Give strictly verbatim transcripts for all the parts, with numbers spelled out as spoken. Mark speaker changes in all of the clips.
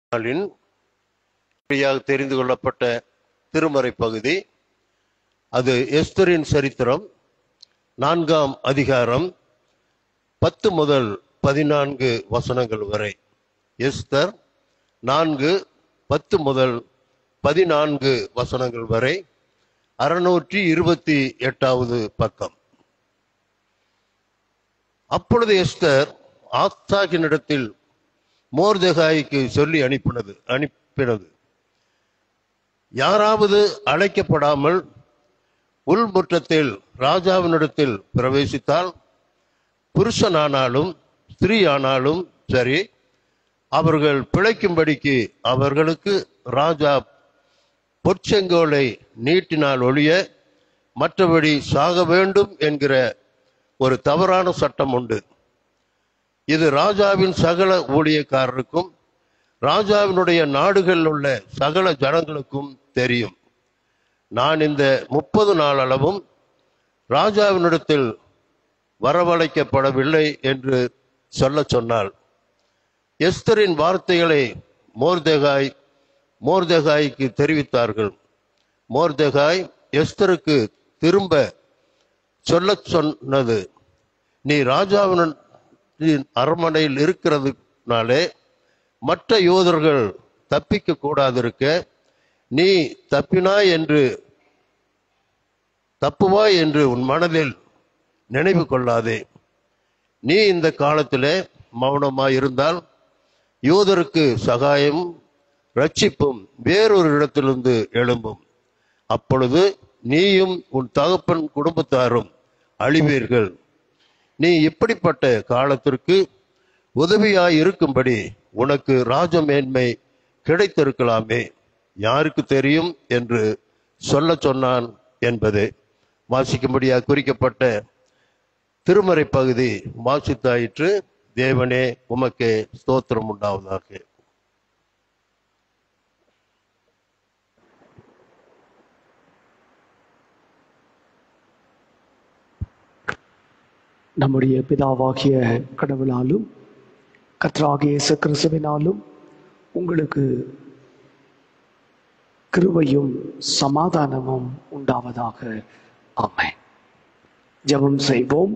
Speaker 1: நாளின் தெரிந்து கொள்ளப்பட்ட திருமறை பகுதி அது எஸ்தரின் சரித்திரம் நான்காம் அதிகாரம் பத்து முதல் பதினான்கு வசனங்கள் வரை. எஸ்தர் நான்கு பத்து முதல் பதினான்கு வசனங்கள் வரை, அறுநூற்றி இருபத்தி எட்டாவது பக்கம். அப்பொழுது எஸ்தர் ஆத்தாகினிடத்தில் மோர்தெகாய்க்கு சொல்லி அனுப்பினது அனுப்பினது யாராவது அழைக்கப்படாமல் உள்முற்றத்தில் ராஜாவினிடத்தில் பிரவேசித்தால், புருஷனானாலும் ஸ்திரீ ஆனாலும் சரி, அவர்கள் பிழைக்கும்படிக்கு அவர்களுக்கு ராஜா பொற்செங்கோலை நீட்டினால் ஒழிய மற்றபடி சாக வேண்டும் என்கிற ஒரு தவறான சட்டம் உண்டு. இது ராஜாவின் சகல ஊழியக்காரருக்கும் ராஜாவினுடைய நாடுகளில் உள்ள சகல ஜனங்களுக்கும் தெரியும். நான் இந்த முப்பது நாள் அளவும் ராஜாவினிடத்தில் வரவழைக்கப்படவில்லை என்று சொல்ல சொன்னாள். எஸ்தரின் வார்த்தைகளை மோர்தெகாய் மோர்தெகாய்க்கு தெரிவித்தார்கள். மோர்தெகாய் எஸ்தருக்கு திரும்ப சொல்ல சொன்னது, நீ ராஜாவின் அரண்மனையில் இருக்கிறதுனாலே மற்ற யூதர்கள் தப்பிக்க கூடாதிருக்க, நீ தப்பினாய் என்று தப்புவாய் என்று உன் மனதில் நினைவு கொள்ளாதே. நீ இந்த காலத்திலே மௌனமாய் இருந்தால் யூதருக்கு சகாயம் ரட்சிப்பும் வேறொரு இடத்திலிருந்து எழும்பும். அப்பொழுது நீயும் உன் தகப்பன் குடும்பத்தாரும் அழிவீர்கள். நீ இப்படிப்பட்ட காலத்திற்கு உதவியாய் இருக்கும்படி உனக்கு ராஜமேன்மை கிடைத்திருக்கலாமே, யாருக்கு தெரியும் என்று சொல்ல சொன்னான் என்பது வாசிக்கும்படியாக குறிக்கப்பட்ட திருமறை பகுதி வாசித்தாயிற்று. தேவனே, உமக்கே ஸ்தோத்திரம் உண்டாவதாக.
Speaker 2: நம்முடைய பிதாவாகிய கடவுளாலும் கர்த்தராகிய இயேசு கிறிஸ்துவினாலும் உங்களுக்கு கிருபையும் சமாதானமும் உண்டாவதாக. ஆமென். ஜெபம் செய்வோம்.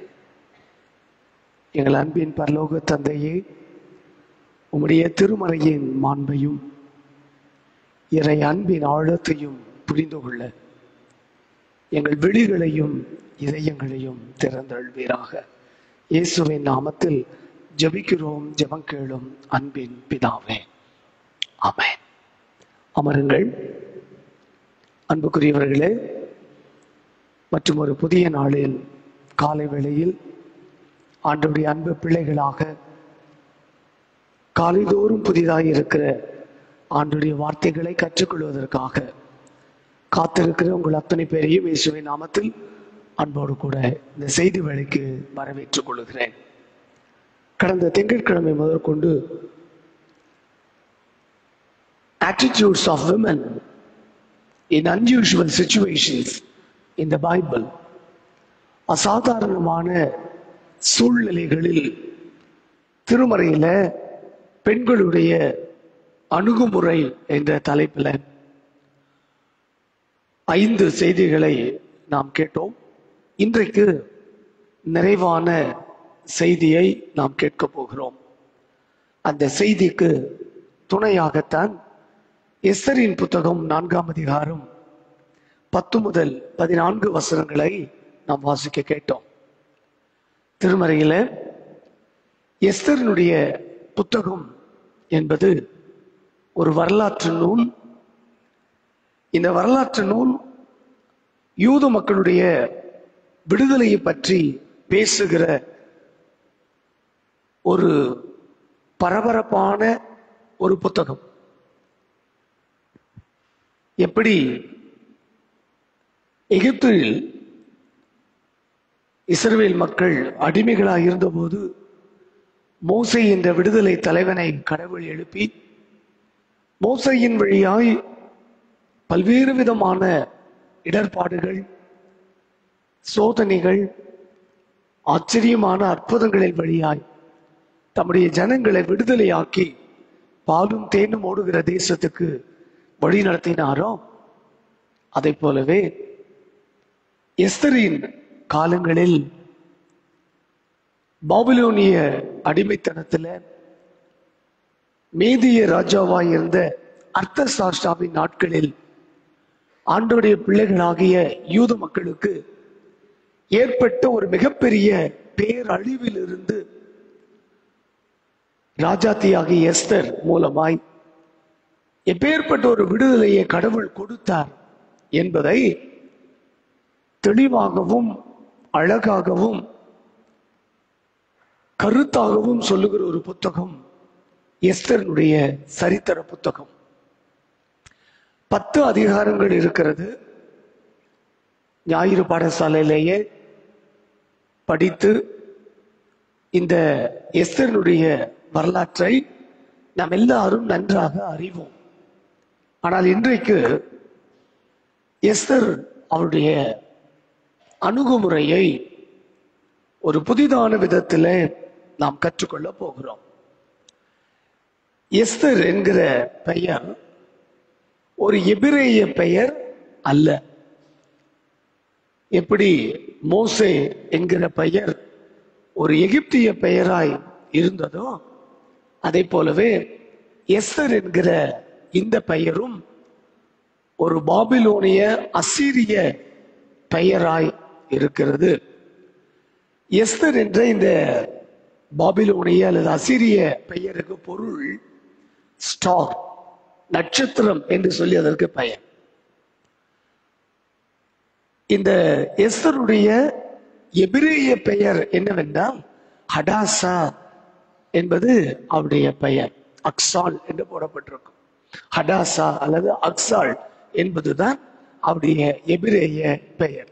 Speaker 2: எங்கள் அன்பின் பரலோக தந்தையே, உம்முடைய திருமறையின் மாண்பையும் இறை அன்பின் ஆழத்தையும் புரிந்து கொள்ள எங்கள் விழிகளையும் இதயங்களையும் திறந்தள்வீராக. இயேசுவின் நாமத்தில் ஜெபிக்கிறோம், ஜெபம் கேளும் அன்பின் பிதாவே. ஆமென். அமருங்கள். அன்புக்குரியவர்களே, மற்றும் ஒரு புதிய நாளில் காலை வேளையில் ஆண்டவருடைய அன்பு பிள்ளைகளாக காலைதோறும் புதிதாக இருக்கிற ஆண்டவருடைய வார்த்தைகளை கற்றுக்கொள்வதற்காக காத்திருக்கிற உங்கள் அத்தனை பேரையும் இயேசுவின் நாமத்தில் அன்போடு கூட இந்த செய்தி வேளைக்கு வரவேற்றுக் கொள்கிறேன். கடந்த திங்கட்கிழமை முதற்கொண்டு attitudes of women in unusual situations in the Bible, அசாதாரணமான சூழ்நிலைகளில் திருமறையில பெண்களுடைய அணுகுமுறை என்ற தலைப்பில் ஐந்து செய்திகளை நாம் கேட்டோம். இன்றைக்கு நிறைவான செய்தியை நாம் கேட்க போகிறோம். அந்த செய்திக்கு துணையாகத்தான் எஸ்தரின் புத்தகம் நான்காம் அதிகாரம் பத்து முதல் பதினான்கு வசனங்களை நாம் வாசிக்க கேட்டோம். திருமறையில எஸ்தரினுடைய புத்தகம் என்பது ஒரு வரலாற்று நூல். இந்த வரலாற்று நூல் யூத மக்களுடைய விடுதலையை பற்றி பேசுகிற ஒரு பரபரப்பான ஒரு புத்தகம். எப்படி எகிப்தில் இஸ்ரவேல் மக்கள் அடிமைகளாக இருந்தபோது மோசே என்ற விடுதலை தலைவனை கடவுள் எழுப்பி மோசேயின் வழியாய் பல்வேறு விதமான இடர்பாடுகள், சோதனைகள், ஆச்சரியமான அற்புதங்களின் வழியாய் தம்முடைய ஜனங்களை விடுதலையாக்கி பாலும் தேனும் ஓடுகிற தேசத்துக்கு வழி நடத்தினாரோ அதை போலவே எஸ்தரின் காலங்களில் பாபிலோனிய அடிமைத்தனத்துல மேதிய ராஜாவாய் இருந்த அர்த்தசாஷ்டாவின் நாட்களில் ஆண்டவருடைய பிள்ளைகளாகிய யூத மக்களுக்கு ஏற்பட்ட ஒரு மிகப்பெரிய பேரழிவில் இருந்து ராஜாத்தியாகிய எஸ்தர் மூலமாய் எப்பேற்பட்ட ஒரு விடுதலையை கடவுள் கொடுத்தார் என்பதை தெளிவாகவும் அழகாகவும் கருத்தாகவும் சொல்லுகிற ஒரு புத்தகம் எஸ்தரினுடைய சரித்திர புத்தகம். பத்து அதிகாரங்கள் இருக்கிறது. ஞாயிறு பாடசாலையிலேயே படித்து இந்த எஸ்தரினுடைய வரலாற்றை நாம் எல்லாரும் நன்றாக அறிவோம். ஆனால் இன்றைக்கு எஸ்தர் அவருடைய அணுகுமுறையை ஒரு புதிதான விதத்தில் நாம் கற்றுக்கொள்ள போகிறோம். எஸ்தர் என்கிற பெயர் ஒரு எபிரேய பெயர் அல்ல. எப்படி மோசே என்கிற பெயர் ஒரு எகிப்திய பெயராய் இருந்ததோ அதை போலவே எஸ்தர் என்கிற இந்த பெயரும் ஒரு பாபிலோனிய அசீரிய பெயராய் இருக்கிறது. எஸ்தர் என்ற இந்த பாபிலோனிய அல்லது அசீரிய பெயருக்கு பொருள் ஸ்டார், நட்சத்திரம் என்று சொல்லி அதற்கு பெயர். இந்த எஸ்தருடைய எபிரேய பெயர் என்னவென்றால் ஹடாசா என்பது அவருடைய பெயர். அக்சால் என்று போடப்பட்டிருக்கும். ஹடாசா அல்லது அக்சால் என்பதுதான் அவருடைய எபிரேய பெயர்.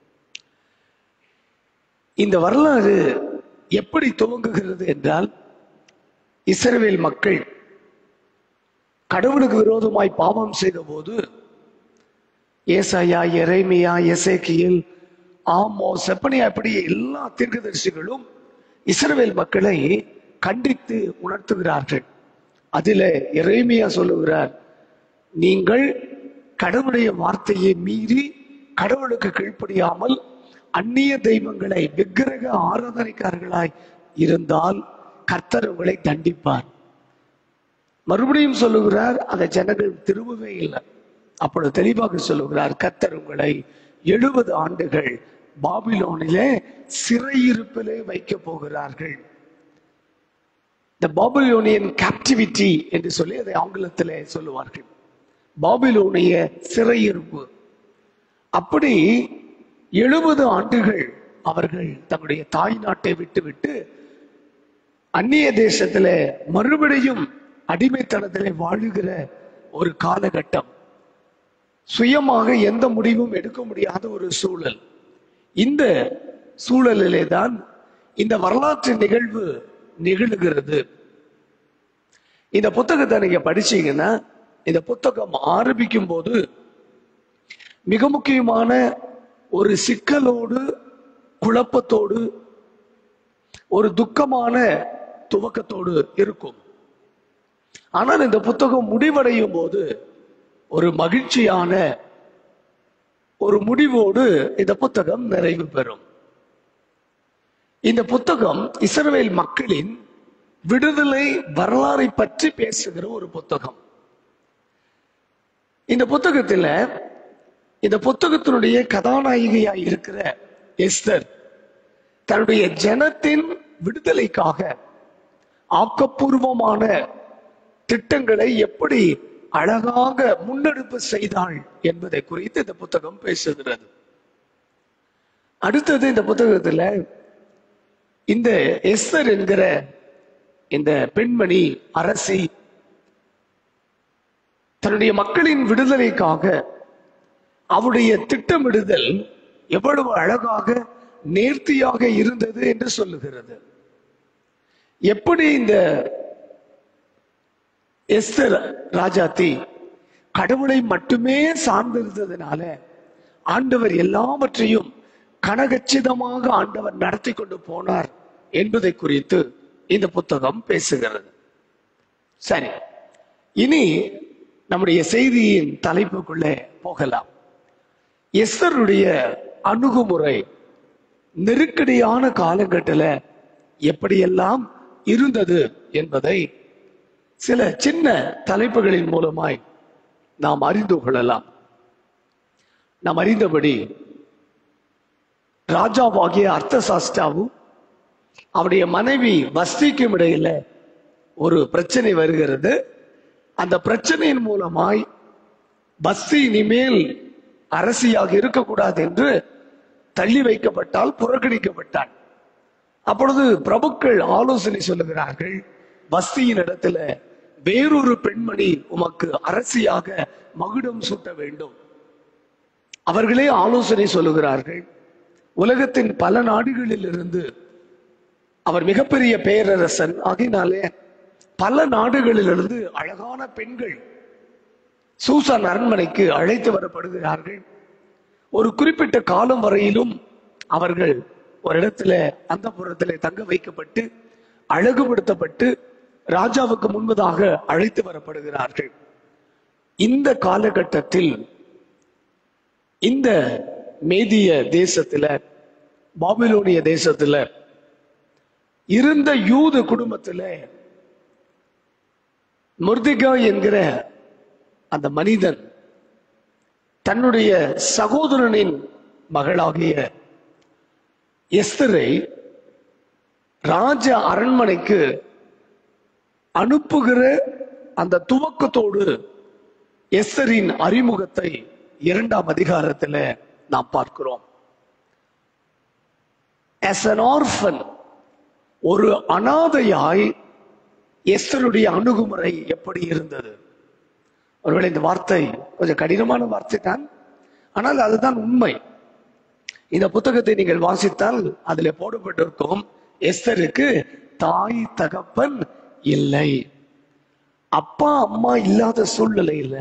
Speaker 2: இந்த வரலாறு எப்படி துவங்குகிறது என்றால், இஸ்ரவேல் மக்கள் கடவுளுக்கு விரோதமாய் பாவம் செய்த போது ஏசாயா, எரேமியா, எசேக்கியேல், ஆமோஸ், செப்பனியா இப்படி எல்லா தீர்க்கதரிசிகளும் இஸ்ரவேல் மக்களை கண்டித்து உணர்த்துகிறார்கள். அதில எரேமியா சொல்லுகிறார், நீங்கள் கடவுளுடைய வார்த்தையை மீறி கடவுளுக்கு கீழ்ப்படியாமல் அந்நிய தெய்வங்களை விக்கிரக ஆராதனைக்காரர்களாய் இருந்தால் கர்த்தர் உங்களை தண்டிப்பார். மறுபடியும் சொல்லுகிறார், அந்த ஜனங்கள் திரும்பவே இல்லை. அப்பொழுது தெளிவாக சொல்லுகிறார், கர்த்தர் உங்களை எழுபது ஆண்டுகள் பாபிலோனிலே சிறையிருப்பிலே வைக்க போகிறார்கள். The Babylonian captivity என்று சொல்லி அதை ஆங்கிலத்திலே சொல்லுவார்கள். பாபிலோனிய சிறையிருப்பு. அப்படி எழுபது ஆண்டுகள் அவர்கள் தங்களுடைய தாய் நாட்டை விட்டுவிட்டு அந்நிய தேசத்திலே மறுபடியும் அடிமைத்தனத்திலே வாழுகிற ஒரு காலகட்டம். சுயமாக எந்த முடிவும் எடுக்க முடியாத ஒரு சூழல். இந்த சூழலிலே தான் இந்த வரலாற்று நிகழ்வு நிகழ்கிறது. இந்த புத்தகத்தை நீங்க படிச்சீங்கன்னா, இந்த புத்தகம் ஆரம்பிக்கும் போது மிக முக்கியமான ஒரு சிக்கலோடு, குழப்பத்தோடு, ஒரு துக்கமான துவக்கத்தோடு இருக்கும். ஆனால் இந்த புத்தகம் முடிவடையும் போது ஒரு மகிழ்ச்சியான ஒரு முடிவோடு இந்த புத்தகம் நிறைவு பெறும். இந்த புத்தகம் இஸ்ரவேல் மக்களின் விடுதலை வரலாறை பற்றி பேசுகிற ஒரு புத்தகம். இந்த புத்தகத்துல இந்த புத்தகத்தினுடைய கதாநாயகியாய் இருக்கிற எஸ்தர் தன்னுடைய ஜனத்தின் விடுதலைக்காக ஆக்கப்பூர்வமான திட்டங்களை எப்படி அழகாக முன்னெடுப்பு செய்தாள் என்பதை குறித்து இந்த புத்தகம் பேசுகிறது. அடுத்தது இந்த புத்தகத்துல இந்த எஸ்தர் என்கிற இந்த பெண்மணி அரசி தன்னுடைய மக்களின் விடுதலைக்காக அவருடைய திட்டமிடுதல் எவ்வளவு அழகாக நேர்த்தியாக இருந்தது என்று சொல்லுகிறது. எப்படி இந்த எஸ்தர் ராஜாத்தி கடவுளை மட்டுமே சார்ந்திருந்ததுனால ஆண்டவர் எல்லாவற்றையும் கனகச்சிதமாக ஆண்டவர் நடத்தி கொண்டு போனார் என்பதை குறித்து இந்த புத்தகம் பேசுகிறது. சரி, இனி நம்முடைய செய்தியின் தலைப்புக்குள்ளே போகலாம். எஸ்தருடைய அணுகுமுறை நெருக்கடியான காலகட்டத்தில் எப்படியெல்லாம் இருந்தது என்பதை சில சின்ன தலைப்புகளின் மூலமாய் நாம் அறிந்து கொள்ளலாம். நாம் அறிந்தபடி ராஜாவாகிய அர்த்தசாஸ்டாவும் அவருடைய மனைவி வஸ்திக்கும் இடையில ஒரு பிரச்சனை வருகிறது. அந்த பிரச்சனையின் மூலமாய் வஸ்தி இனிமேல் அரசியாக இருக்கக்கூடாது என்று தள்ளி வைக்கப்பட்டால், புறக்கணிக்கப்பட்டாள். அப்பொழுது பிரபுக்கள் ஆலோசனை சொல்லுகிறார்கள், வஸ்தியின் இடத்துல வேறொரு பெண்மணி உமக்கு அரசியாக மகுடம் சூட்ட வேண்டும். அவர்களே ஆலோசனை சொல்லுகிறார்கள். உலகத்தின் பல நாடுகளில் இருந்து, அவர் மிகப்பெரிய பேரரசன் ஆகினாலே பல நாடுகளிலிருந்து அழகான பெண்கள் சூசான் அரண்மனைக்கு அழைத்து வரப்படுகிறார்கள். ஒரு குறிப்பிட்ட காலம் வரையிலும் அவர்கள் ஒரு இடத்துல அந்த புறத்திலே தங்க வைக்கப்பட்டு அழகுபடுத்தப்பட்டு ராஜாவுக்கு முன்பதாக அழைத்து வரப்படுகிறார்கள். இந்த காலகட்டத்தில் இந்த மேதிய தேசத்துல, பாபிலோனிய தேசத்துல இருந்த யூத குடும்பத்துல மொர்தெகாய் என்கிற அந்த மனிதன் தன்னுடைய சகோதரனின் மகளாகிய எஸ்தரை ராஜ அரண்மனைக்கு அனுப்புகிற அந்த துவக்கத்தோடு எஸ்தரின் அறிமுகத்தை இரண்டாம் அதிகாரத்தில் நாம் பார்க்கிறோம். As an orphan, ஒரு அனாதையாய் எஸ்தருடைய அணுகுமுறை எப்படி இருந்தது? ஒருவேளை இந்த வார்த்தை கொஞ்சம் கடினமான வார்த்தை தான், ஆனால் அதுதான் உண்மை. இந்த புத்தகத்தை நீங்கள் வாசித்தால் அதில் போடப்பட்டிருக்கும், எஸ்தருக்கு தாய் தகப்பன் இல்லை. அப்பா அம்மா இல்லாத சூழ்நிலையில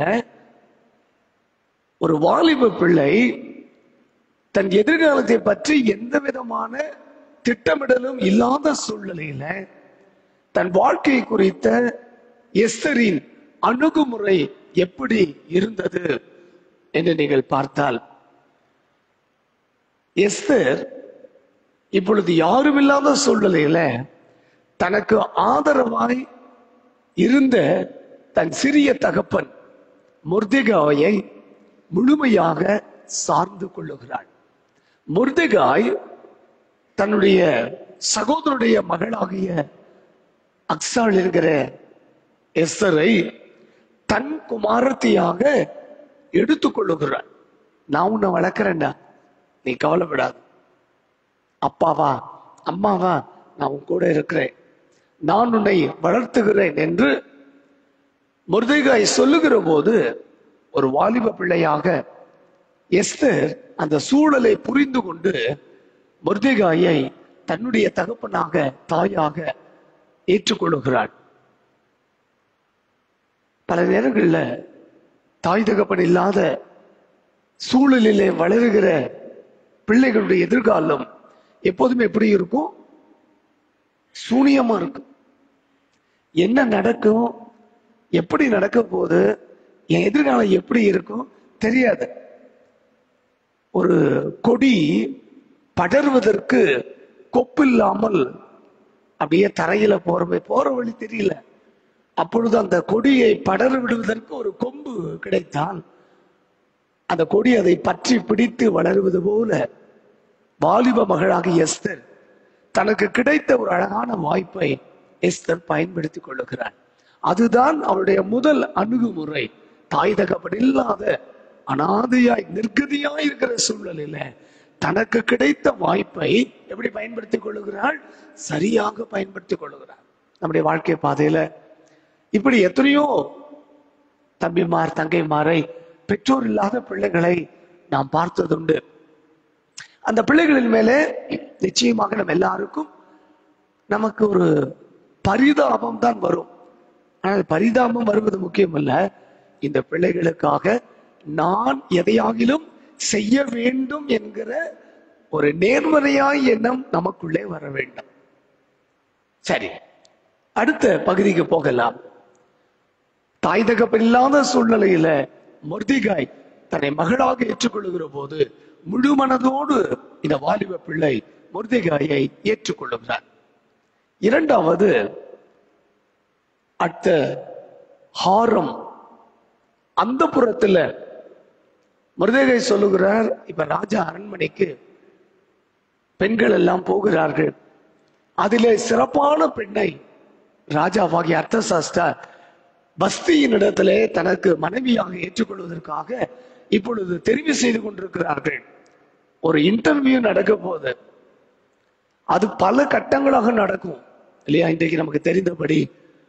Speaker 2: ஒரு வாலிப பிள்ளை தன் எதிர்காலத்தை பற்றி எந்த விதமான திட்டமிடலும் இல்லாத சூழ்நிலையில தன் வாழ்க்கை குறித்த எஸ்தரின் அணுகுமுறை எப்படி இருந்தது என்று நீங்கள் பார்த்தால், எஸ்தர் இப்பொழுது யாரும் இல்லாத சூழ்நிலையில தனக்கு ஆதரவாய் இருந்த தன் சிறிய தகப்பன் மொர்தெகாயை முழுமையாக சார்ந்து கொள்ளுகிறாள். மொர்தெகாய் தன்னுடைய சகோதரனுடைய மகளாகிய அக்சாள் என்கிற எஸ்தரை தன் குமாரத்தியாக எடுத்துக்கொள்ளுகிறாள். நான் உன்னை வளர்க்கிறேன்டா, நீ கவலைப்படாது. அப்பாவா அம்மாவா நான் உன் கூட இருக்கிறேன், நான் உன்னை வளர்த்துகிறேன் என்று மொர்தெகாய் சொல்லுகிற போது ஒரு வாலிப பிள்ளையாக எஸ்தர் அந்த சூழலை புரிந்து கொண்டு மொர்தெகாயை தன்னுடைய தகப்பனாக தாயாக ஏற்றுக்கொள்ளுகிறாள். பல நேரங்களில் தாய் தகப்பன் இல்லாத சூழலிலே வளருகிற பிள்ளைகளுடைய எதிர்காலம் எப்போதுமே எப்படி இருக்கும்? சூனியமா இருக்கும். என்ன நடக்கும், எப்படி நடக்க போகுது, என் எதிர்காலம் எப்படி இருக்கும் தெரியாது. ஒரு கொடி படர்வதற்கு கொப்பு இல்லாமல் அப்படியே தரையில போறமே போற வழி தெரியல. அப்பொழுது அந்த கொடியை படர விடுவதற்கு ஒரு கொம்பு கிடைத்தால் அந்த கொடி அதை பற்றி பிடித்து வளருவது போல வாலிப மகளாக எஸ்தர் தனக்கு கிடைத்த ஒரு அழகான வாய்ப்பை எஸ்தர் பயன்படுத்திக் கொள்ளுகிறார். அதுதான் அவருடைய முதல் அணுகுமுறை. தாய் தகப்பன் இல்லாத அனாதையாய் நிர்கதியாய் இருக்கிற சூழ்நிலையில தனக்கு கிடைத்த வாய்ப்பை எப்படி பயன்படுத்திக் கொள்ளுகிறாள்? சரியாக பயன்படுத்திக் கொள்ளுகிறார். நம்முடைய வாழ்க்கை பாதையில இப்படி எத்தனையோ தம்பிமார் தங்கைமாரை, பெற்றோர் இல்லாத பிள்ளைகளை நாம் பார்த்ததுண்டு. அந்த பிள்ளைகளின் மேலே நிச்சயமாக நம்ம எல்லாருக்கும் நமக்கு ஒரு பரிதாபம் தான் வரும். ஆனால் பரிதாபம் வருவது முக்கியம் அல்ல. இந்த பிள்ளைகளுக்காக நான் எதையாகிலும் செய்ய வேண்டும் என்கிற ஒரு நேர்மறையாய் எண்ணம் நமக்குள்ளே வர வேண்டும். சரி, அடுத்த பகுதிக்கு போகலாம். தாய் தகப்பன் இல்லாத சூழ்நிலையில மொர்தெகாய் தன்னை மகளாக ஏற்றுக்கொள்ளுகிற போது முழு மனதோடு இந்த வாலிப பிள்ளை மொர்தெகாயை ஏற்றுக்கொள்ளுகிறார். இரண்டாவது, அடுத்த ஹாரம் அந்த புறத்துல மொர்தெகாய் சொல்லுகிறார், இப்ப ராஜா அரண்மனைக்கு பெண்கள் எல்லாம் போகிறார்கள். அதிலே சிறப்பான பெண்ணை ராஜாவாகிய அர்த்தசாஸ்தா பஸ்தியின் இடத்திலே தனக்கு மனைவியாக ஏற்றுக்கொள்வதற்காக இப்பொழுது தெரிவு செய்து கொண்டிருக்கிறார்கள். ஒரு இன்டர்வியூ நடக்க போகுது. அது பல கட்டங்களாக நடக்கும் இல்லையா? இன்றைக்கு நமக்கு தெரிந்தபடி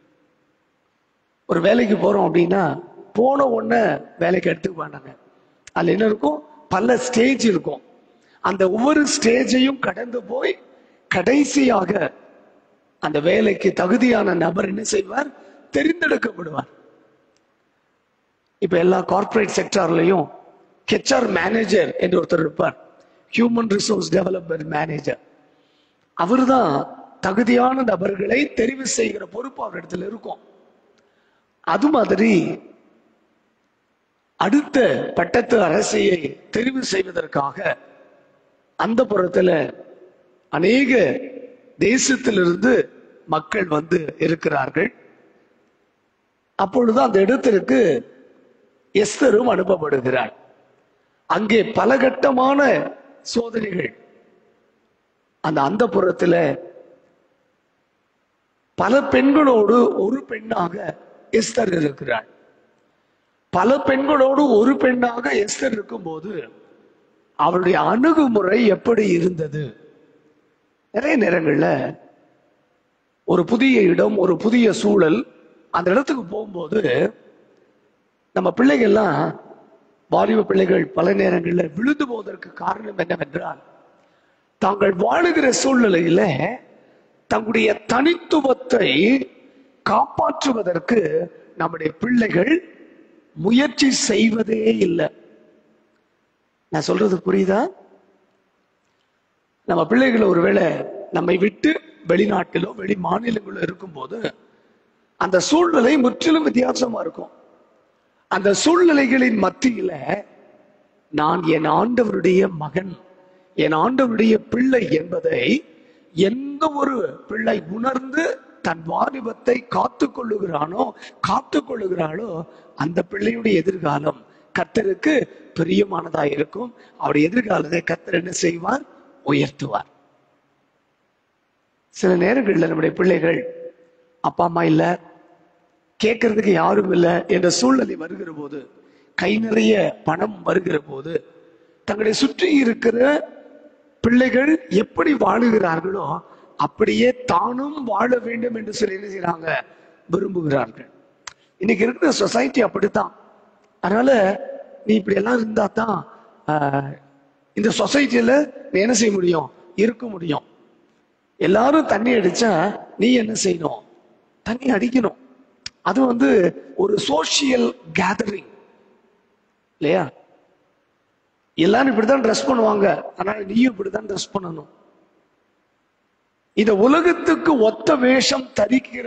Speaker 2: ஒரு வேலைக்கு போறோம் அப்படின்னா போன உடனே வேலைக்கு எடுத்துக்குவாங்க. அதுல என்ன இருக்கும்? பல ஸ்டேஜ் இருக்கும். அந்த ஒவ்வொரு ஸ்டேஜையும் கடந்து போய் கடைசியாக அந்த வேலைக்கு தகுதியான நபர் என்ன செய்வார்? தெரிந்தெடுக்கப்படுவார். இப்ப எல்லா கார்பரேட் செக்டார்லயும் ஹெச்ஆர் மேனேஜர் என்று ஒருத்தர் இருப்பார், ஹியூமன் ரிசோர்ஸ் டெவலப்மெண்ட் மேனேஜர். அவர் தான் தகுதியான நபர்களை தெரிவு செய்கிற பொறுப்பு அவரிடத்துல இருக்கும். அது மாதிரி அடுத்த பட்டத்து அரசியை தெரிவு செய்வதற்காக அந்த புறத்துல அநேக தேசத்திலிருந்து மக்கள் வந்து இருக்கிறார்கள். அப்பொழுது அந்த இடத்திற்கு எஸ்தரும் அனுப்பப்படுகிறார். அங்கே பல கட்டமான சோதனைகள். அந்த அந்த புறத்துல பல பெண்களோடு ஒரு பெண்ணாக எஸ்தர் இருக்கிறார். பல பெண்களோடு ஒரு பெண்ணாக எஸ்தர் இருக்கும் போது அவருடைய அணுகுமுறை எப்படி இருந்தது? நிறைய நேரங்கள்ல ஒரு புதிய இடம், ஒரு புதிய சூழல், அந்த இடத்துக்கு போகும்போது நம்ம பிள்ளைகள்லாம், வாலிப பிள்ளைகள் பல நேரங்களில் விழுந்து போவதற்கு காரணம் என்னவென்றால், தாங்கள் வாழுகிற சூழ்நிலையில தங்களுடைய தனித்துவத்தை காப்பாற்றுவதற்கு நம்முடைய பிள்ளைகள் முயற்சி செய்வதே இல்லை. நான் சொல்றது புரியுதா? நம்ம பிள்ளைகள் ஒருவேளை நம்மை விட்டு வெளிநாட்டிலோ வெளி மாநிலங்களோ இருக்கும்போது அந்த சூழ்நிலை முற்றிலும் வித்தியாசமா இருக்கும். அந்த சூழ்நிலைகளின் மத்தியில நான் என் ஆண்டவருடைய மகன், என் ஆண்டவருடைய பிள்ளை என்பதை எந்த ஒரு பிள்ளை உணர்ந்து தன் வாலிபத்தை காத்து கொள்ளுகிறானோ காத்து கொள்ளுகிறாளோ அந்த பிள்ளையுடைய எதிர்காலம் கர்த்தருக்கு பிரியமானதா இருக்கும். அவருடைய எதிர்காலத்தை கர்த்தர் என்ன செய்வார்? உயர்த்துவார். சில நேரங்களில் நம்முடைய பிள்ளைகள் அப்பா அம்மா இல்ல, கேட்கறதுக்கு யாரும் இல்லை என்ற சூழ்நிலை வருகிற போது, கை நிறைய பணம் வருகிற போது, தங்களை சுற்றி இருக்கிற பிள்ளைகள் எப்படி வாழுகிறார்களோ அப்படியே தானும் வாழ வேண்டும் என்று சொல்லி என்ன செய்யறாங்க? விரும்புகிறார்கள். இன்னைக்கு இருக்கிற சொசைட்டி அப்படித்தான். அதனால நீ இப்படி எல்லாம் இருந்தா தான் இந்த சொசைட்டியில நீ என்ன செய்ய முடியும்? இருக்க முடியும். எல்லாரும் தண்ணி அடிச்சா நீ என்ன செய்யணும்? தண்ணி அடிக்கணும். அது வந்து ஒரு சோசியல் கேதரிங் இல்லையா? எல்லாரும் இப்படிதான் ட்ரெஸ் பண்ணுவாங்க, அதனால நீயும் இப்படிதான் ட்ரெஸ் பண்ணணும். இந்த உலகத்துக்கு ஒத்த வேஷம் தரிக்கிற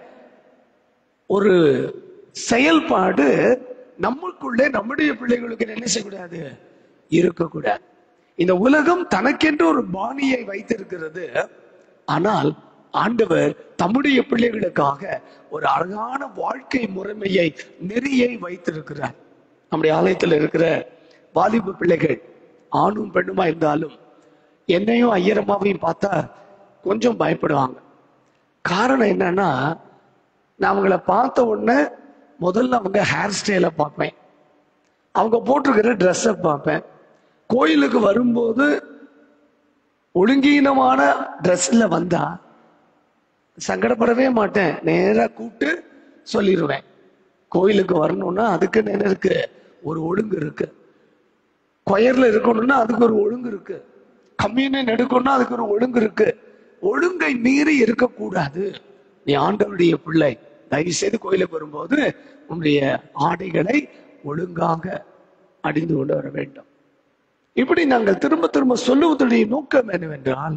Speaker 2: ஒரு செயல்பாடு நமக்குள்ளே நம்முடைய பிள்ளைகளுக்கு என்ன செய்யக்கூடாது? இருக்கக்கூடாது. இந்த உலகம் தனக்கென்று ஒரு பாணியை வைத்திருக்கிறது. ஆனால் ஆண்டவர் தம்முடைய பிள்ளைகளுக்காக ஒரு அழகான வாழ்க்கை முறைமையை, நெறியை வைத்திருக்கிறார். நம்முடைய ஆலயத்தில் இருக்கிற வாலிப பிள்ளைகள் ஆணும் பெண்ணுமா இருந்தாலும் என்னையும் ஐயரம்மாவையும் பார்த்தா கொஞ்சம் பயப்படுவாங்க. காரணம் என்னன்னா, நான் அவங்கள பார்த்த உடனே முதல்ல அவங்க ஹேர் ஸ்டைலை பார்ப்பேன், அவங்க போட்டிருக்கிற ட்ரெஸ்ஸை பார்ப்பேன். கோயிலுக்கு வரும்போது ஒழுங்கீனமான ட்ரெஸ்ல வந்தா சங்கடப்படவே மாட்டேன், நேரா கூப்பிட்டு சொல்லிடுவேன். கோயிலுக்கு வரணும்னா அதுக்கு என்ன இருக்கு? ஒரு ஒழுங்கு இருக்கு. கொயர்ல இருக்கணும்னா அதுக்கு ஒரு ஒழுங்கு இருக்கு. கம்யூனியன் எடுக்கணும்னா அதுக்கு ஒரு ஒழுங்கு இருக்கு. ஒழுங்கை மீறி இருக்கக்கூடாது. நீ ஆண்டவருடைய பிள்ளை, தயவு செய்து கோயிலுக்கு வரும்போது உன்னுடைய ஆடைகளை ஒழுங்காக அணிந்து கொண்டு வர வேண்டும். இப்படி நாங்கள் திரும்ப திரும்ப சொல்லுவதுடைய நோக்கம் என்னவென்றால்,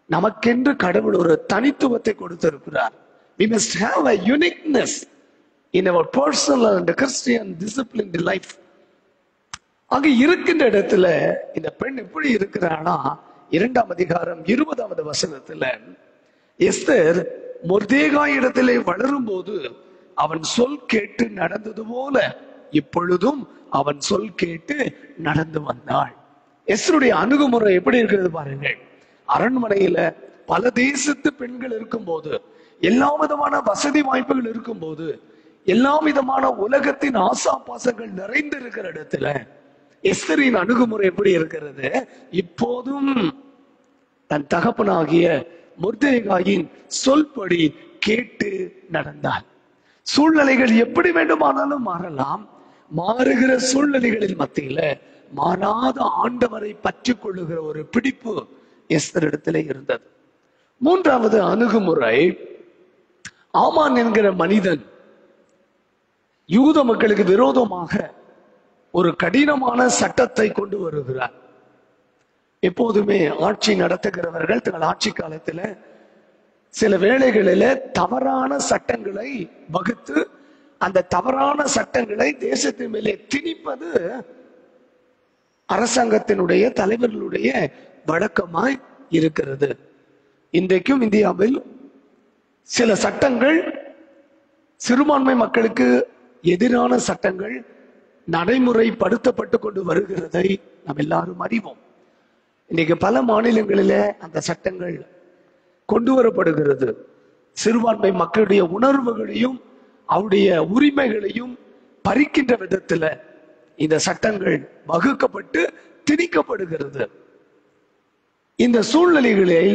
Speaker 2: நமக்கென்று கடவுள் ஒரு தனித்துவத்தை கொடுத்திருக்கிறார். We must have a uniqueness. in our personal and Christian disciplined life. அங்க இருக்கின்ற இடத்துல இந்த பெண் எப்படி இருக்கிறானா, இரண்டாம் அதிகாரம் இருபதாவது வசனத்துல, எஸ்தர் மொர்தேகாய் இடத்திலே வளரும் போது அவன் சொல் கேட்டு நடந்தது போல இப்பொழுதும் அவன் சொல் கேட்டு நடந்து வந்தாள். எஸ்தருடைய அணுகுமுறை எப்படி இருக்கிறது பாருங்கள். அரண்மனையில பல தேசத்து பெண்கள் இருக்கும்போது, எல்லா விதமான வசதி வாய்ப்புகள் இருக்கும்போது, எல்லா விதமான உலகத்தின் ஆசா பாசங்கள் நிறைந்து இருக்கிற இடத்துல எஸ்தரின் அணுகுமுறை எப்படி இருக்கிறது? இப்போதும் தன் தகப்பனாகிய மொர்தேகாயின் சொல்படி கேட்டு நடந்தாள். சூழ்நிலைகள் எப்படி வேண்டுமானாலும் மாறலாம். மாறுகிற சூழ்நிலைகளின் மத்தியில மாறாத ஆண்டவரை பற்றி கொள்ளுகிற ஒரு பிடிப்பு எஸ்தர் இடத்துல இருந்தது. மூன்றாவது அணுகுமுறை, ஆமான் என்கிற மனிதன் யூத மக்களுக்கு விரோதமாக ஒரு கடினமான சட்டத்தை கொண்டு வருகிறார். எப்போதுமே ஆட்சி நடத்துகிறவர்கள் தங்கள் ஆட்சி காலத்துல சில வேளைகளில தவறான சட்டங்களை வகுத்து அந்த தவறான சட்டங்களை தேசத்தின் மேலே திணிப்பது அரசாங்கத்தினுடைய தலைவர்களுடைய வழக்கமாய் இருக்கிறது. இன்றைக்கும் இந்தியாவில் சில சட்டங்கள், சிறுபான்மை மக்களுக்கு எதிரான சட்டங்கள் நடைமுறைப்படுத்தப்பட்டு கொண்டு வருகிறதை நாம் எல்லாரும் அறிவோம். இன்னைக்கு பல மாநிலங்களில அந்த சட்டங்கள் கொண்டு வரப்படுகிறது. சிறுபான்மை மக்களுடைய உணர்வுகளையும் அவருடைய உரிமைகளையும் பறிக்கின்ற விதத்துல இந்த சட்டங்கள் வகுக்கப்பட்டு திணிக்கப்படுகிறது. இந்த சூழ்நிலைகளில்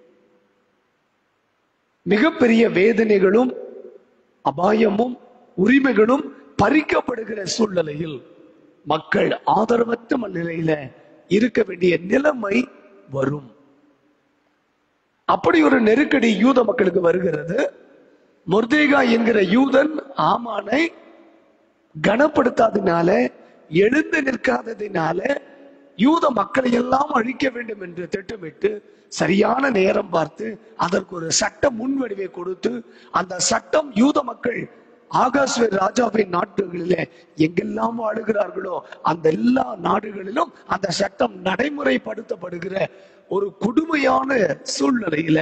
Speaker 2: மிகப்பெரிய வேதனைகளும் அபாயமும் உரிமைகளும் பறிக்கப்படுகிற சூழ்நிலையில் மக்கள் ஆதரவற்ற நிலையில இருக்க வேண்டிய நிலைமை வரும். அப்படி ஒரு நெருக்கடி யூத மக்களுக்கு வருகிறது. மொர்தேகாய் என்கிற யூதன் ஆமானை கனப்படுத்தாதனால, எழுந்து நிற்காததினால யூத மக்களை எல்லாம் அழிக்க வேண்டும் என்று திட்டமிட்டு சரியான நேரம் பார்த்து அதற்கு ஒரு சட்ட முன்வடிவை கொடுத்து, அந்த சட்டம் யூத மக்கள் ஆகாஸ்வேர் ராஜாவின் நாடுகளிலே எங்கெல்லாம் வாழுகிறார்களோ அந்த எல்லா நாடுகளிலும் அந்த சட்டம் நடைமுறைப்படுத்தப்படுகிற ஒரு கொடுமையான சூழ்நிலையில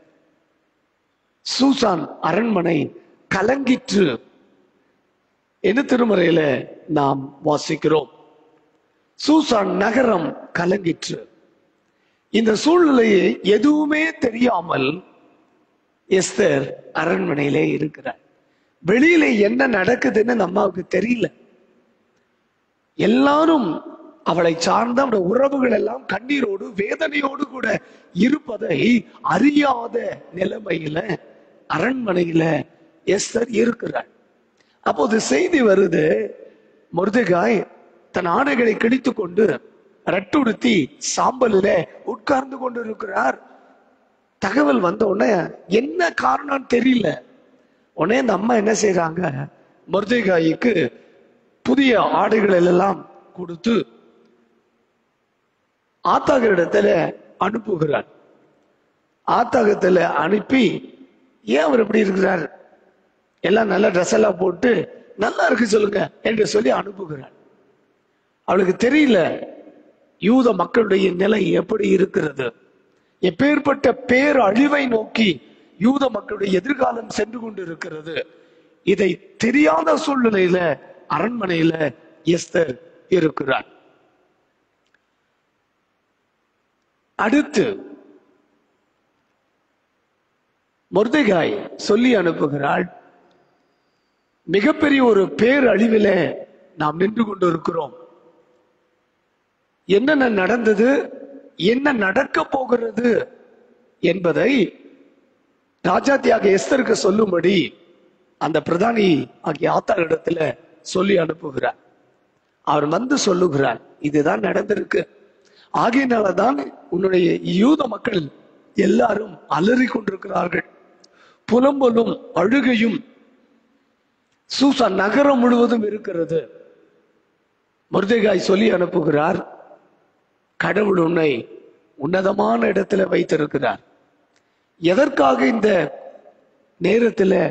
Speaker 2: சூசான் அரண்மனை கலங்கிற்று என்று திருமறையில நாம் வாசிக்கிறோம். சூசான் நகரம் கலங்கிற்று. இந்த சூழ்நிலையை எதுவுமே தெரியாமல் எஸ்தர் அரண்மனையிலே இருக்கிறார். வெளியில என்ன நடக்குதுன்னு நம்மளுக்கு தெரியல. எல்லாரும் அவளை சார்ந்த அவருடைய உறவுகள் எல்லாம் கண்ணீரோடு வேதனையோடு கூட இருப்பதை அறியாத நிலைமையில அரண்மனையில எஸ்தர் இருக்கிறாள். அப்போது செய்தி வருது, மொர்தெகாய் தன் ஆடைகளை கிழித்து கொண்டு ரட்டுடுத்தி சாம்பலில உட்கார்ந்து கொண்டு இருக்கிறார். தகவல் வந்த உடனே என்ன காரணம் தெரியல. உடனே இந்த அம்மா என்ன செய்யறாங்க, மொர்தெகாய்க்கு புதிய ஆடைகள் எல்லாம் கொடுத்து ஆத்தாகரிடத்துல அனுப்புகிறார். ஆத்தாகத்துல அனுப்பி, ஏன் அவர் எப்படி இருக்கிறார், எல்லாம் நல்ல ட்ரெஸ் எல்லாம் போட்டு நல்லா இருக்கு சொல்லுங்க என்று சொல்லி அனுப்புகிறார். அவளுக்கு தெரியல யூத மக்களுடைய நிலை எப்படி இருக்கிறது, எப்பேற்பட்ட பேர் அழிவை நோக்கி யூத மக்களுடைய எதிர்காலம் சென்று கொண்டு இருக்கிறது. இதை தெரியாத சூழ்நிலையில அரண்மனையில எஸ்தர் இருக்கிறார். அடுத்து மொர்தெகாய் சொல்லி அனுப்புகிறாள், மிகப்பெரிய ஒரு பேர் அழிவில நாம் நின்று கொண்டு இருக்கிறோம். என்னென்ன நடந்தது, என்ன நடக்க போகிறது என்பதை ராஜாத்தியாக எஸ்தருக்கு சொல்லும்படி அந்த பிரதானி ஆகிய ஆத்தாரிடத்துல சொல்லி அனுப்புகிறார். அவர் வந்து சொல்லுகிறார், இதுதான் நடந்திருக்கு, ஆகையினாலதான் உன்னுடைய யூத மக்கள் எல்லாரும் அலறி கொண்டிருக்கிறார்கள், புலம்பலும் அழுகையும் சூசான் நகரம் முழுவதும் இருக்கிறது. மொர்தெகாய் சொல்லி அனுப்புகிறார், கடவுள் உன்னை உன்னதமான இடத்துல வைத்திருக்கிறார். எதற்காக இந்த நேரத்துல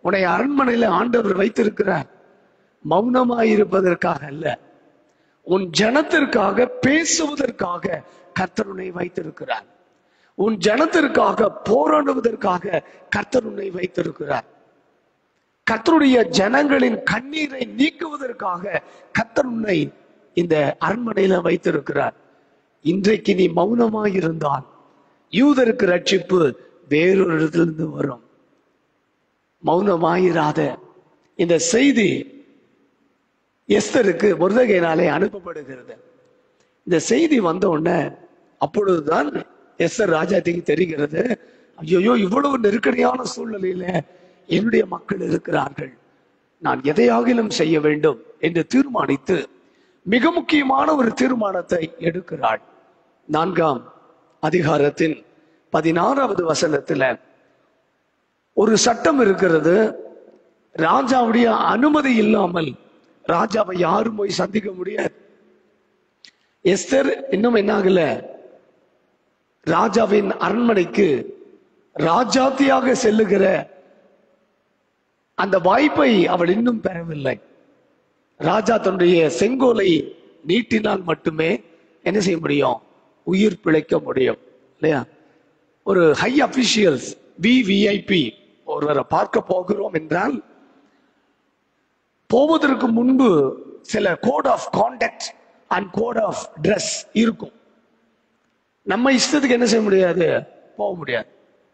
Speaker 2: உன்னை அரண்மனையில ஆண்டவர் வைத்திருக்கிறார் மௌனமாயிருப்பதற்காக அல்ல, உன் ஜனத்திற்காக பேசுவதற்காக கர்த்தர் உன்னை வைத்திருக்கிறார். உன் ஜனத்திற்காக போராடுவதற்காக கர்த்தர் உன்னை வைத்திருக்கிறார். கர்த்தருடைய ஜனங்களின் கண்ணீரை நீக்குவதற்காக கர்த்தர் உன்னை இந்த அரண்மனையில வைத்திருக்கிறார். இன்றைக்கு நீ மௌனமாய் இருந்தால் யூதருக்கு ரட்சிப்பு வேறொரு இடத்திலிருந்து வரும். மௌனமாயிராத. இந்த செய்தி எஸ்தருக்கு மொர்தெகாயினாலே அனுப்பப்படுகிறது. இந்த செய்தி வந்த உடனே அப்பொழுதுதான் எஸ்தர் ராஜாத்திக்கு தெரிகிறது, ஐயோ இவ்வளவு நெருக்கடியான சூழ்நிலையில என்னுடைய மக்கள் இருக்கிறார்கள், நான் எதையாகிலும் செய்ய வேண்டும் என்று தீர்மானித்து மிக முக்கியமான ஒரு தீர்மானத்தை எடுக்கிறாள். நான்காம் அதிகாரத்தின் பதினாறாவது வசனத்துல ஒரு சட்டம் இருக்கிறது. ராஜாவுடைய அனுமதி இல்லாமல் ராஜாவை யாரும் போய் சந்திக்க முடியாது. எஸ்தர் இன்னும் என்ன ஆகல, ராஜாவின் அரண்மனைக்கு ராஜாத்தியாக செல்லுகிற அந்த வாய்ப்பை அவள் இன்னும் பெறவில்லை. ராஜா தன்னுடைய செங்கோலை நீட்டினால் மட்டுமே என்ன செய்ய முடியும், உயிர் பிழைக்க முடியும் இல்லையா? ஒரு ஹை அபிஷியல்ஸ் விவிஐபி ஒருவரை பார்க்க போகிறோம் என்றால் போவதற்கு முன்பு சில code of contact and code of dress இருக்கும். நம்ம இஷ்டத்துக்கு என்ன செய்ய முடியாது, போக முடியாது.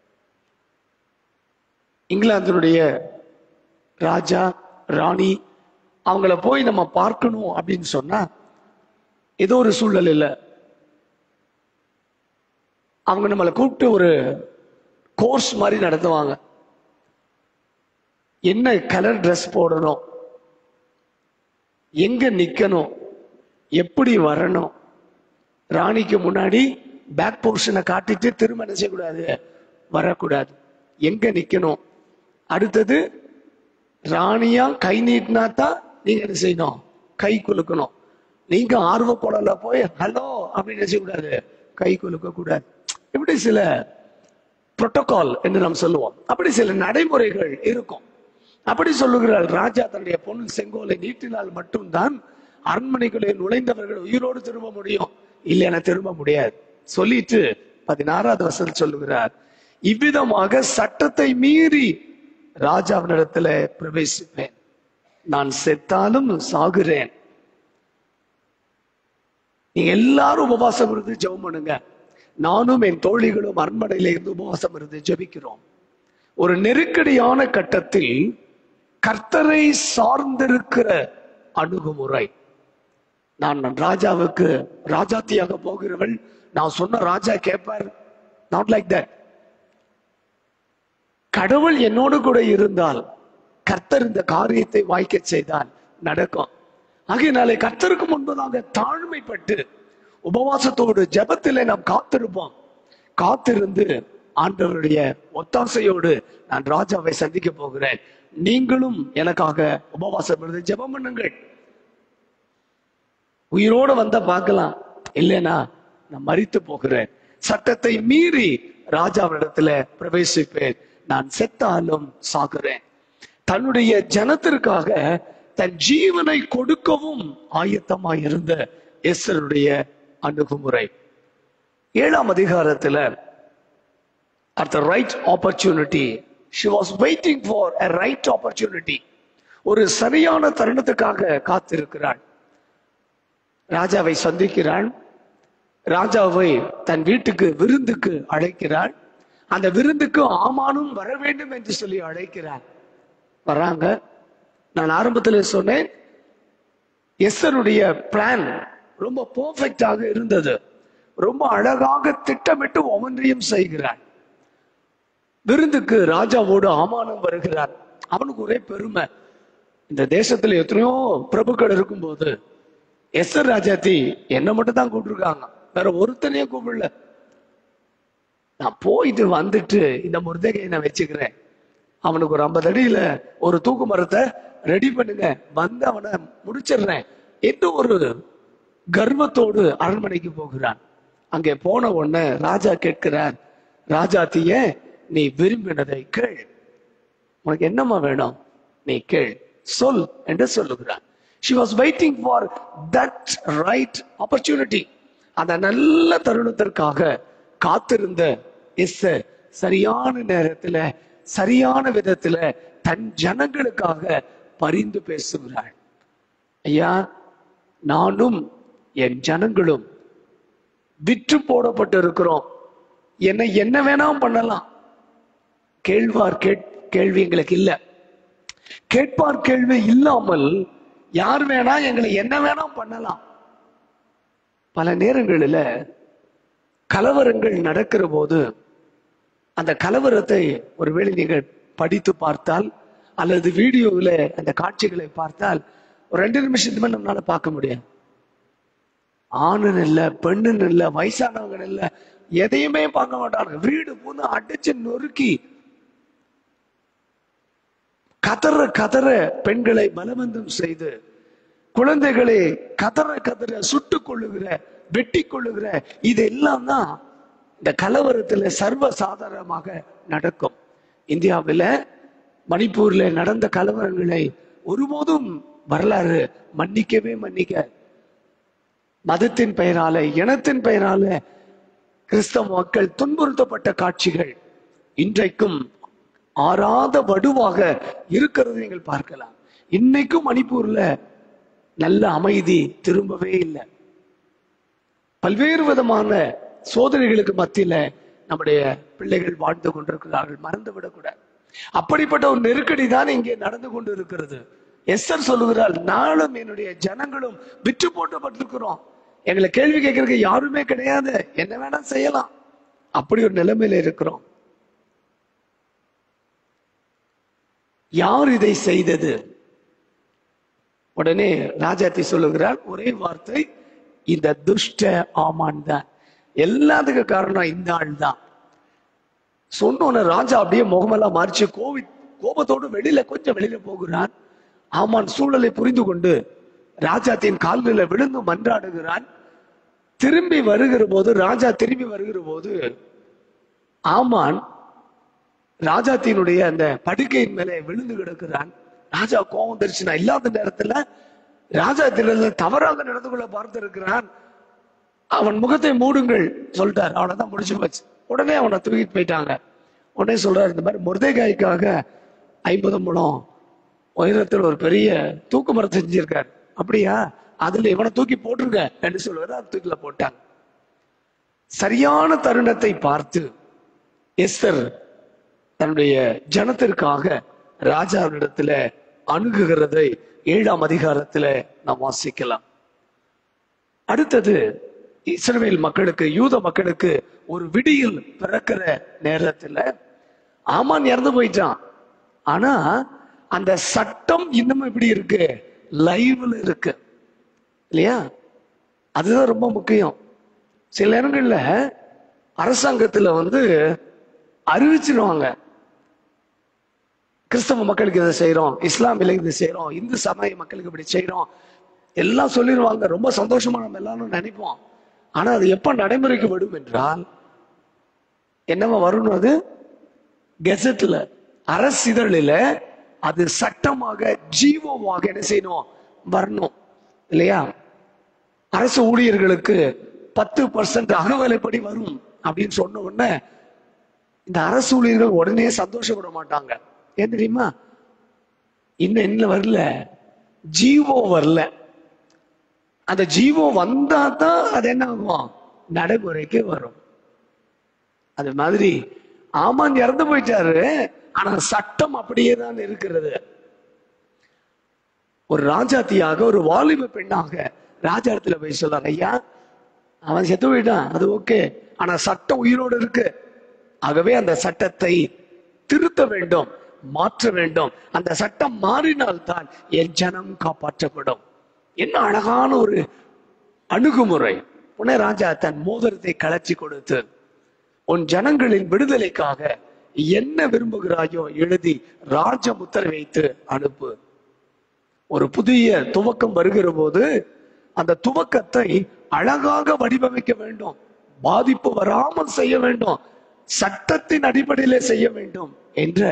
Speaker 2: இங்கிலாந்தினுடைய ராஜா ராணி அவங்கள போய் நம்ம பார்க்கணும் அப்படின்னு சொன்னா ஏதோ ஒரு சூழல் இல்லை, அவங்க நம்மளை கூப்பிட்டு ஒரு கோர்ஸ் மாதிரி நடத்துவாங்க. என்ன கலர் ட்ரெஸ் போடணும், எங்க நிக்கணும், எப்படி வரணும், ராணிக்கு முன்னாடி பேக் போர்ஷனை காட்டிட்டு திரும்ப என்ன செய்யக்கூடாது, வரக்கூடாது, எங்க நிக்கணும், அடுத்தது ராணியா கை நீட்டினா தான் நீங்க என்ன செய்யணும், கை குலுக்கணும். நீங்க ஆர்வ கோடல போய் ஹலோ அப்படின்னு என்ன செய்யக்கூடாது, கை குலுக்க கூடாது. இப்படி சில புரோட்டோகால் என்று நாம் சொல்லுவோம். அப்படி சில நடைமுறைகள் இருக்கும். அப்படி சொல்லுகிறாள், ராஜா தன்னுடைய பொன் செங்கோலை நீட்டினால் மட்டும்தான் அரண்மனைக்குள்ளே நுழைந்தவர்கள் உயிரோடு திரும்ப முடியும், இல்லைன்னா திரும்ப முடியாது சொல்லிட்டு பதினாறாவது வசனம் சொல்லுகிறார், இவ்விதமாக சட்டத்தை மீறி ராஜாவினிடத்துல பிரவேசிப்பேன், நான் செத்தாலும் சாகுறேன். நீங்க எல்லாரும் உபவாசம் இருந்து ஜெபம் பண்ணுங்க, நானும் என் தோழிகளும் அரண்மனையில இருந்து உபவாசம் இருந்து ஜெபிக்கிறோம். ஒரு நெருக்கடியான கட்டத்தில் கர்த்தரை சார்ந்திருக்கிற அணுகுமுறை. நான் ராஜாவுக்கு ராஜாத்தியாக போகிறவள், நான் சொன்ன ராஜா கேட்பார், நாட் லைக் தட். கடவுள் என்னோடு கூட இருந்தால் கர்த்தர் இந்த காரியத்தை வாய்க்க செய்தால் நடக்கும். ஆகையினாலே கர்த்தருக்கு முன்பதாக தாழ்மைப்பட்டு உபவாசத்தோடு ஜெபத்திலே நாம் காத்திருப்போம். காத்திருந்து ஆண்டவருடைய ஒத்தாசையோடு நான் ராஜாவை சந்திக்க போகிறேன், நீங்களும் எனக்காக உபவாசம் இருந்து ஜெபம் பண்ணுங்கள். உயிரோடு வந்த பார்க்கலாம், இல்லைனா நான் மரித்து போகிறேன். சட்டத்தை மீறி ராஜாவிடத்துல பிரவேசிப்பேன், நான் செத்தாலும் சாகுறேன். தன்னுடைய ஜனத்திற்காக தன் ஜீவனை கொடுக்கவும் ஆயத்தமாய் இருந்த எஸ்தருடைய அணுகுமுறை. ஏழாம் அதிகாரத்துல at the right opportunity she was waiting for a right opportunity. ஒரு சரியான தருணத்துக்காக காத்திருக்கிறாள். ராஜாவை சந்திக்கிறாள், ராஜாவை தன் வீட்டுக்கு விருந்துக்கு அழைக்கிறாள். அந்த விருந்துக்கு ஆமானும் வர வேண்டும் என்று சொல்லி அழைக்கிறார். வராங்க. நான் ஆரம்பத்தில் சொன்னேன், எஸ்தருடைய பிளான் ரொம்ப பெர்ஃபெக்டாக இருந்தது. ரொம்ப அழகாக திட்டமிட்டு ஒவ்வொன்றையும் செய்கிறார். விருந்துக்கு ராஜாவோடு ஆமானும் வருகிறார். அவனுக்கு ஒரே பெருமை, இந்த தேசத்துல எத்தனையோ பிரபுக்கள் இருக்கும்போது எஸ்தர் ராஜாத்தி என்ன மட்டும் தான் கூப்பிட்டுருக்காங்க, வேற ஒருத்தனையே கூப்பிடல. நான் போயிட்டு வந்துட்டு இந்த மொர்தெகாயை நான் வச்சுக்கிறேன், அவனுக்கு ஒரு ஐம்பது அடியில ஒரு தூக்கு மரத்தை ரெடி பண்ணுங்க, வந்து அவனை முடிச்சிடுறேன் என்று ஒரு கர்வத்தோடு அரண்மனைக்கு போகிறான். அங்கே போன உடனே ராஜா கேட்கிறார், ராஜாத்திய நீ விரும்பினதை கேள். உனக்கு என்னம்மா வேணும், நீ கேள், சொல் என்று சொல்லுகிறார். She was waiting for that right opportunity. அந்த நல்ல தருணத்திற்காக காத்திருந்த எஸ்தர் சரியான நேரத்துல சரியான விதத்துல தன் ஜனங்களுக்காக பரிந்து பேசுகிறாள். ஐயா, நானும் என் ஜனங்களும் விற்று போடப்பட்டு இருக்கிறோம். என்ன என்ன வேணாம் பண்ணலாம். கேள்வார் கேள்வி எங்களுக்கு இல்ல. கேட்பார் கேள்வி இல்லாமல் யார் வேணா எங்களை என்ன வேணாம் பண்ணலாம். பல நேரங்களில் கலவரங்கள் நடக்கிற போது அந்த கலவரத்தை ஒருவேளை நீங்கள் படித்து பார்த்தால் அல்லது வீடியோவில் அந்த காட்சிகளை பார்த்தால் ஒரு ரெண்டு நிமிஷத்துமே நம்மளால பார்க்க முடியாது. ஆணுன்னு இல்லை, பெண்ணுன்னு இல்லை, வயசானவங்க இல்லை, எதையுமே பார்க்க மாட்டாங்க. வீடு பூந்து அடிச்சு நொறுக்கி கதற கதற பெண்களை பலவந்தம் செய்து குழந்தைகளை கதற கதற சுட்டுக் கொள்ளுகிற வெட்டி கொள்ளுகிற இதெல்லாம் தான் இந்த கலவரத்துல சர்வ சாதாரணமாக நடக்கும். இந்தியாவில் மணிப்பூர்ல நடந்த கலவரங்களை ஒருபோதும் வரலாறு மன்னிக்கவே மன்னிக்க. மதத்தின் பெயரால இனத்தின் பெயரால கிறிஸ்தவ மக்கள் துன்புறுத்தப்பட்ட காட்சிகள் இன்றைக்கும் ஆறாத வடுவாக இருக்கிறது நீங்கள் பார்க்கலாம். இன்னைக்கும் மணிப்பூர்ல நல்ல அமைதி திரும்பவே இல்லை. பல்வேறு விதமான சோதனைகளுக்கு மத்தியில நம்முடைய பிள்ளைகள் வாழ்ந்து கொண்டிருக்கிறார்கள். மறந்து விடக்கூடாது. அப்படிப்பட்ட ஒரு நெருக்கடி தான் இங்கே நடந்து கொண்டு இருக்கிறது. எஸ்தர் சொல்லுகிறாள், நாளும் என்னுடைய ஜனங்களும் விற்று போட்டப்பட்டிருக்கிறோம். எங்களை கேள்வி கேட்கறதுக்கு யாருமே கிடையாது, என்ன வேணா செய்யலாம். அப்படி ஒரு நிலைமையில இருக்கிறோம். யார் இதை செய்தது? உடனே ராஜாத்தி சொல்லுகிறார் ஒரே வார்த்தை, இந்த துஷ்ட ஆமான் தான். எல்லாத்துக்கும் காரணம் இந்த ஆள் தான். சொன்ன ராஜா அப்படியே முகமெல்லாம் மாறிச்சு கோவி கோபத்தோடு வெளியில கொஞ்சம் வெளியில போகிறான். ஆமான் சூழலை புரிந்து கொண்டு ராஜாத்தின் கால்களில் விழுந்து மன்றாடுகிறான். திரும்பி வருகிற போது ராஜா திரும்பி வருகிற போது ஆமான் ராஜாத்தினுடைய அந்த படுக்கையின் மேலே விழுந்து கிடக்கிறான். ராஜா கோபம் தெரிச்சுனா இல்லாத நேரத்துல ராஜா தவறாக நடந்து கொள்ள பார்த்து இருக்கிறான். அவன் முகத்தை மூடுங்கள் சொல்லிட்டார். அவனைதான் முடிச்சு போச்சு. உடனே அவனை தூக்கிட்டு போயிட்டாங்க. உடனே சொல்றாரு, இந்த மாதிரி முருதைக்காய்க்காக ஐம்பது முழம் உயரத்தில் ஒரு பெரிய தூக்கு மரம் செஞ்சிருக்காரு. அப்படியா, அதுல இவனை தூக்கி போட்டுருங்க என்று சொல்லுவாரு. தூக்கில போட்டாங்க. சரியான தருணத்தை பார்த்து எஸ்தர் தன்னுடைய ஜனத்திற்காக ராஜாவினிடத்துல அணுகுகிறதை ஏழாம் அதிகாரத்துல நாம் வாசிக்கலாம். அடுத்தது இஸ்ரவேல் மக்களுக்கு யூத மக்களுக்கு ஒரு விடியல் பிறக்கிற நேரத்துல ஆமான் இறந்து போயிட்டான். ஆனா அந்த சட்டம் இன்னும் எப்படி இருக்கு, லைவ்ல இருக்கு இல்லையா? அதுதான் ரொம்ப முக்கியம். சில நேரங்கள்ல அரசாங்கத்துல வந்து அறிவிச்சிருவாங்க, கிறிஸ்தவ மக்களுக்கு இதை செய்யறோம், இஸ்லாமியர்களுக்கு இதை செய்யறோம், இந்து சமய மக்களுக்கு இப்படி செய்யறோம் எல்லாம் சொல்லிடுவாங்க. ரொம்ப சந்தோஷமா நம்ம எல்லாரும் நினைப்போம். ஆனா அது எப்ப நடைமுறைக்கு விடும் என்றால் என்னவா வரணும், அது கெசட்ல அரசிதழில அது சட்டமாக ஜீவோவாக என்ன செய்யணும், வரணும் இல்லையா? அரசு ஊழியர்களுக்கு பத்து பர்சன்ட் அகவலைப்படி வரும் அப்படின்னு சொன்ன உடனே இந்த அரசு ஊழியர்கள் உடனே சந்தோஷப்பட மாட்டாங்க. ஏன் தெரியுமா? இன்னும் என்ன வரல, ஜீவோ வரல. அந்த ஜீவோ வந்தா தான் அது என்ன ஆகும், நடைமுறைக்கு வரும். அது மாதிரி ஆமான் இறந்து போயிட்டாரு, ஆனா சட்டம் அப்படியே தான் இருக்கிறது. ஒரு ராஜாத்தியாக ஒரு வாலிப பெண்ணாக ராஜா இடத்துல போய் சொல்றாங்க, ஐயா அவன் செத்து போயிட்டான், அது ஓகே, ஆனா சட்டம் உயிரோடு இருக்கு. ஆகவே அந்த சட்டத்தை திருத்த வேண்டும், மாற்ற வேண்டும். அந்த சட்டம் மாறினால்தான் என் ஜனம் காப்பாற்றப்படும். என்ன அழகான ஒரு அணுகுமுறை. உடனே ராஜா தன் மோதிரத்தை கலச்சி கொடுத்து, உன் ஜனங்களின் விடுதலைக்காக என்ன விரும்புகிறாயோ எழுதி ராஜ முத்திரை வைத்து அனுப்பு. ஒரு புதிய துவக்கம் வருகிற போது அந்த துவக்கத்தை அழகாக வடிவமைக்க வேண்டும், பாதிப்பு வராமல் செய்ய வேண்டும், சட்டத்தின் அடிப்படையிலே செய்ய வேண்டும் என்ற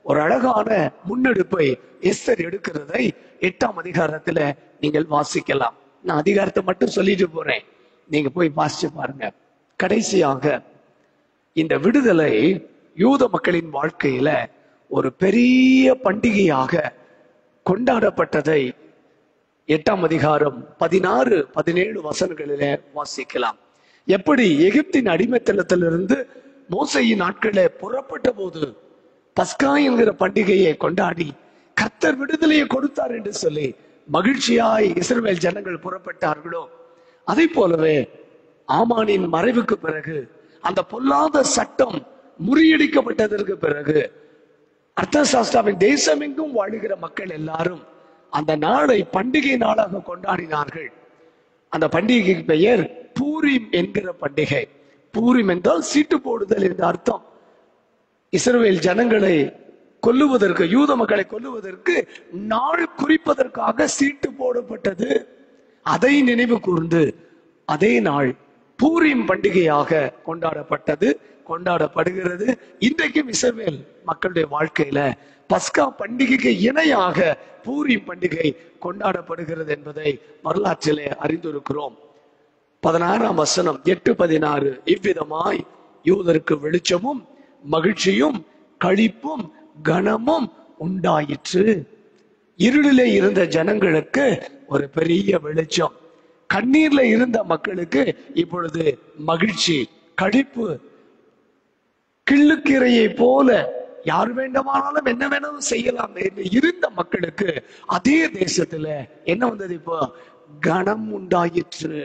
Speaker 2: ஒரு அழகான முன்னெடுப்பை எஸ்தர் எடுக்கிறதை எட்டாம் அதிகாரத்துல நீங்கள் வாசிக்கலாம். நான் அதிகாரத்தை மட்டும் சொல்லிட்டு போறேன், நீங்க போய் வாசிச்சு பாருங்க. கடைசியாக இந்த விடுதலை யூத மக்களின் வாழ்க்கையில ஒரு பெரிய பண்டிகையாக கொண்டாடப்பட்டதை எட்டாம் அதிகாரம் பதினாறு பதினேழு வசனங்களில வாசிக்கலாம். எப்படி எகிப்தின் அடிமைத்தனத்திலிருந்து மோசையின் நாட்களே புறப்பட்ட போது பஸ்கா என்கிற பண்டிகையை கொண்டாடி கர்த்தர் விடுதலையை கொடுத்தார் என்று சொல்லி மகிழ்ச்சியாய் இஸ்ரவேல் ஜனங்கள் புறப்பட்டார்களோ, அதே போலவே ஆமானின் மறைவுக்கு பிறகு, அந்த பொல்லாத சட்டம் முறியடிக்கப்பட்டதற்கு பிறகு, அர்த்தசாஸ்தாவின் தேசம் எங்கும் வாழுகிற மக்கள் எல்லாரும் அந்த நாளை பண்டிகை நாளாக கொண்டாடினார்கள். அந்த பண்டிகைக்கு பெயர் பூரிம் என்கிற பண்டிகை. பூரிம் என்றால் சீட்டு போடுதல் என்ற அர்த்தம். இஸ்ரவேல் ஜனங்களை கொல்லுவதற்கு, யூத மக்களை கொல்லுவதற்கு நாள் குறிப்பதற்காக சீட்டு போடப்பட்டது. அதை நினைவு கூர்ந்து அதே நாள் பூரிம் பண்டிகையாக கொண்டாடப்பட்டது, கொண்டாடப்படுகிறது. இன்றைக்கும் இஸ்ரவேல் மக்களுடைய வாழ்க்கையில பஸ்கா பண்டிகைக்கு இணையாக பூரிம் பண்டிகை கொண்டாடப்படுகிறது என்பதை வரலாற்றிலே அறிந்திருக்கிறோம். பதினாறாம் வசனம் எட்டு பதினாறு, இவ்விதமாய் யூதருக்கு வெளிச்சமும் மகிழ்ச்சியும் களிப்பும் கனமும் உண்டாயிற்று. இருளிலே இருந்த ஜனங்களுக்கு ஒரு பெரிய வெளிச்சம், கண்ணீர்ல இருந்த மக்களுக்கு இப்பொழுது மகிழ்ச்சி, களிப்பு. கிள்ளுக்கீரையை போல யார் வேண்டுமானாலும் என்ன வேணாலும் செய்யலாம் என்று இருந்த மக்களுக்கு அதே தேசத்துல என்ன வந்தது? இப்போ கனம் உண்டாயிற்று.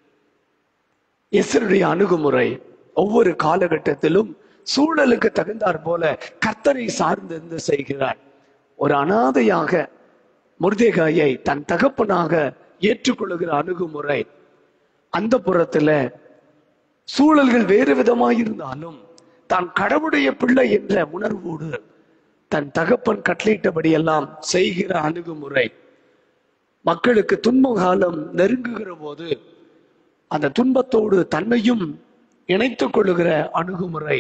Speaker 2: எஸ்தருடைய அணுகுமுறை ஒவ்வொரு காலகட்டத்திலும் சூழலுக்கு தகுந்தாற் போல கர்த்தரை சார்ந்திருந்து செய்கிறார். ஒரு அனாதையாக மொர்தெகாயை தன் தகப்பனாக ஏற்றுக்கொள்ளுகிற அணுகுமுறை. அந்த புறத்துல சூழல்கள் வேறு விதமாயிருந்தாலும் தான் கடவுளுடைய பிள்ளை என்ற உணர்வோடு தன் தகப்பன் கட்டளையிட்டபடி எல்லாம் செய்கிற அணுகுமுறை. மக்களுக்கு துன்ப காலம் நெருங்குகிற போது அந்த துன்பத்தோடு தன்னையும் இணைத்துக் கொள்ளுகிற அணுகுமுறை.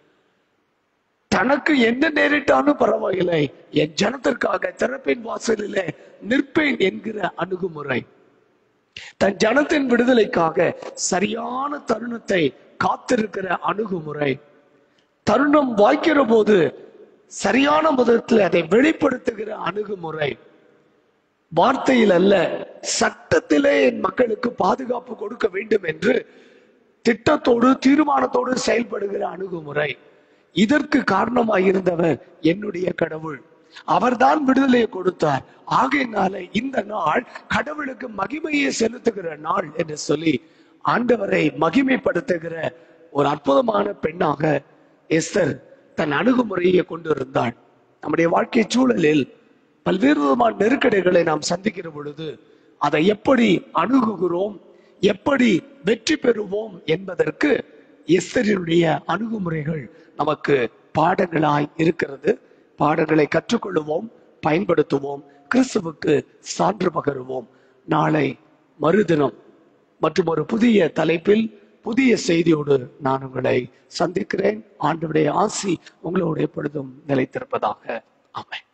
Speaker 2: தனக்கு என்ன நேரிட்டாலும் பரவாயில்லை, என் ஜனத்திற்காக திறப்பின் வாசலிலே நிற்பேன் என்கிற அணுகுமுறை. தன் ஜனத்தின் விடுதலைக்காக சரியான தருணத்தை காத்திருக்கிற அணுகுமுறை. தருணம் வாய்க்கிற போது சரியான விதத்தில் அதை வெளிப்படுத்துகிற அணுகுமுறை. வார்த்தையில் அல்ல, சட்டத்திலே என் மக்களுக்கு பாதுகாப்பு கொடுக்க வேண்டும் என்று திட்டத்தோடு தீர்மானத்தோடு செயல்படுகிற அணுகுமுறை. இதற்கு காரணமாயிருந்தவர் என்னுடைய கடவுள், அவர்தான் விடுதலையை கொடுத்தார். ஆகையினால இந்த நாள் கடவுளுக்கு மகிமையை செலுத்துகிற நாள் என்று சொல்லி ஆண்டவரை மகிமைப்படுத்துகிற ஒரு அற்புதமான பெண்ணாக எஸ்தர் தன் அணுகுமுறையை கொண்டிருந்தாள். நம்முடைய வாழ்க்கை சூழலில் பல்வேறு விதமான நெருக்கடிகளை நாம் சந்திக்கிற பொழுது அதை எப்படி அணுகுகிறோம், எப்படி வெற்றி பெறுவோம் என்பதற்கு எஸ்தரினுடைய அணுகுமுறைகள் நமக்கு பாடங்களாய் இருக்கிறது. பாடங்களை கற்றுக்கொள்ளுவோம், பயன்படுத்துவோம், கிறிஸ்துவுக்கு சான்று பகருவோம். நாளை மறுதினம் மற்றும் ஒரு புதிய தலைப்பில் புதிய செய்தியோடு நான் உங்களை சந்திக்கிறேன். ஆண்டவருடைய ஆசி உங்களோடு எப்பொழுதும் நிலைத்திருப்பதாக. ஆமென்.